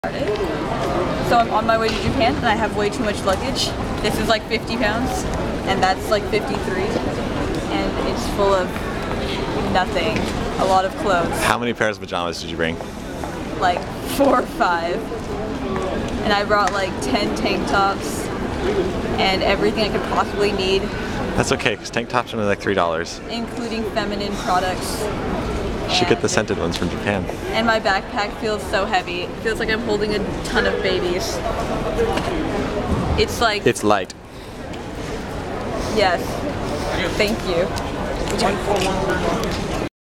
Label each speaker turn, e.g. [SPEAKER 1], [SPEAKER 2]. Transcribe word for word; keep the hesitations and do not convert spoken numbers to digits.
[SPEAKER 1] So I'm on my way to Japan and I have way too much luggage. This is like fifty pounds and that's like fifty-three, and it's full of nothing. A lot of clothes.
[SPEAKER 2] How many pairs of pajamas did you bring?
[SPEAKER 1] Like four or five. And I brought like ten tank tops and everything I could possibly need.
[SPEAKER 2] That's okay, because tank tops are only like three dollars.
[SPEAKER 1] Including feminine products.
[SPEAKER 2] You should get the scented ones from Japan.
[SPEAKER 1] And my backpack feels so heavy. It feels like I'm holding a ton of babies. It's like...
[SPEAKER 2] It's light.
[SPEAKER 1] Yes. Thank you.